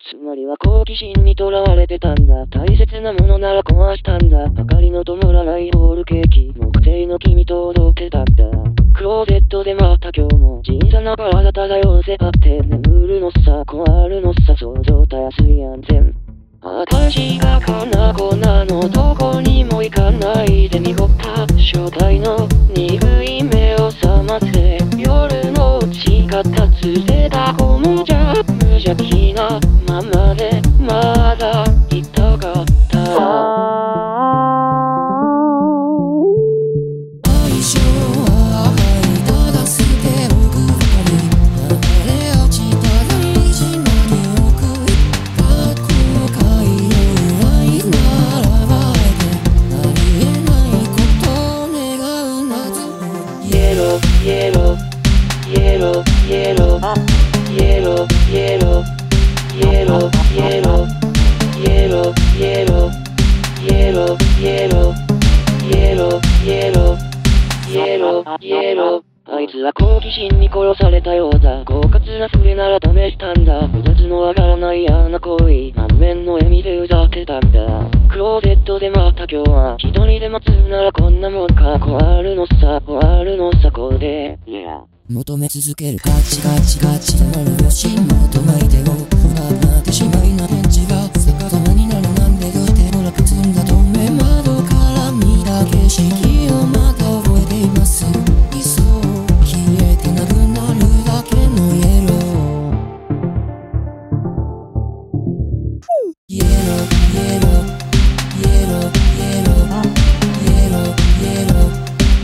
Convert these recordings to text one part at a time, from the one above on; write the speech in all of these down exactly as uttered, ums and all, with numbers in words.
つまりは好奇心にとらわれてたんだ。大切なものなら壊したんだ。明かりの灯らないホールケーキ、木製の君と踊ってたんだ。クローゼットでまた今日も小さな体漂うせ合って眠るのさ、壊るのさ、想像たやすい安全。私がこんな子なの、どこにも行かないで濁った正体の鈍い目を覚ませ。夜の地下つれた子もじゃ無邪気なままでまだいたかった。Yellow, yellow, yellow, yellow, yellow, yellow, yellow, yellow, yellow, yellow, yellow, yellow, yellow, yellow, yellow。あいつは好奇心に殺されたようだ。狡猾な触れなら試したんだ。二つのわからない嫌な行為、満面の笑みでうざってたんだ。クローゼットでまた今日は一人で待つならこんなもんか。壊るのさ、壊るのさ、これで、yeah。 求め続けるガチガチガチとなるよし求め相手を不なくなってしまいな返事が逆さまになるなんでどうしてもなく積んだ透明窓から見た景色をまた覚えています。いっそ消えてなくなるだけのイエローイエローイエローイエローイエローイエローイエローイエロー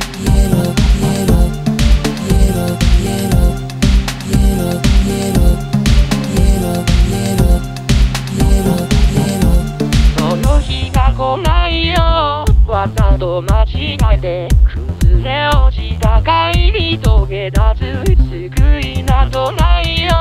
わざと間違えて崩れ落ちた帰り遂げ出す救いなどないよ。